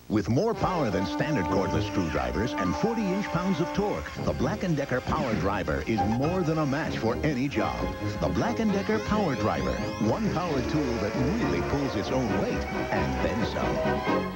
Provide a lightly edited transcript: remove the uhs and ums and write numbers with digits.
With more power than standard cordless screwdrivers and 40-inch pounds of torque, the Black & Decker Power Driver is more than a match for any job. The Black & Decker Power Driver, one power tool that really pulls its own weight and then some.